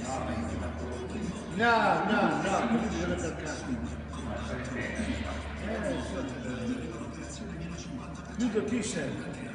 No, così deve attaccare. Sì. Chiudo chi sei?